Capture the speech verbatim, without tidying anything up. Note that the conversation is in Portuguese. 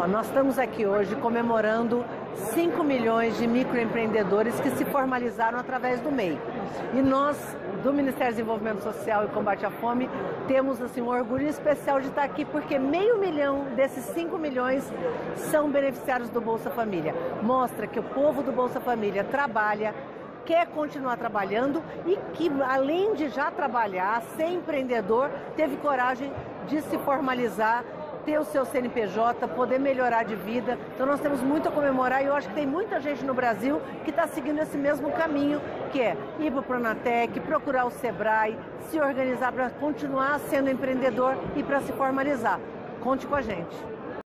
Ó, nós estamos aqui hoje comemorando cinco milhões de microempreendedores que se formalizaram através do M E I. E nós, do Ministério do Desenvolvimento Social e Combate à Fome, temos assim, um orgulho especial de estar aqui, porque meio milhão desses cinco milhões são beneficiários do Bolsa Família. Mostra que o povo do Bolsa Família trabalha, quer continuar trabalhando e que, além de já trabalhar, ser empreendedor, teve coragem de se formalizar, ter o seu C N P J, poder melhorar de vida. Então nós temos muito a comemorar e eu acho que tem muita gente no Brasil que está seguindo esse mesmo caminho, que é ir para o Pronatec, procurar o Sebrae, se organizar para continuar sendo empreendedor e para se formalizar. Conte com a gente.